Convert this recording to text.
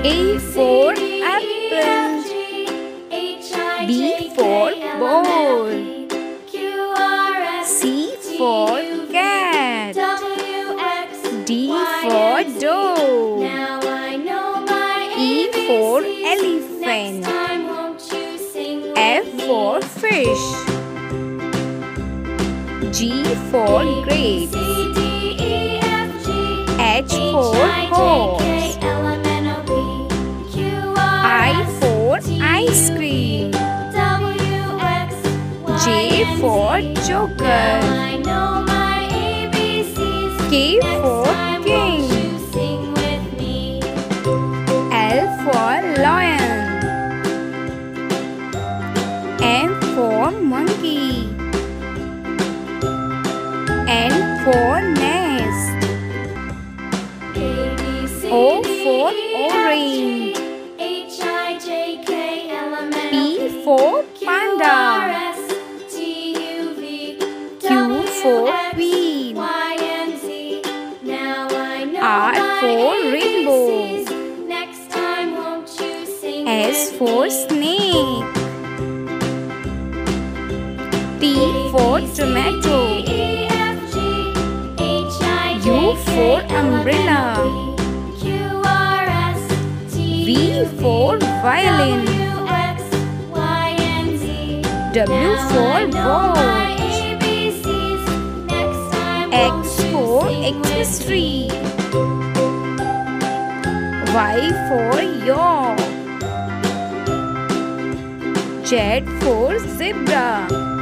A for apple. B for ball. C for cat. D for dog. E for elephant. F for fish. G for grapes. H for horse. I for ice cream. J for joker. K for king. L for lion. M for monkey. N for nest. O for orange. P for panda. Q for queen. R for rainbow. S for snake. T for tomato. U for umbrella. V for violin. W for watch. X for Xmas tree. Y for yaw. Z for zebra.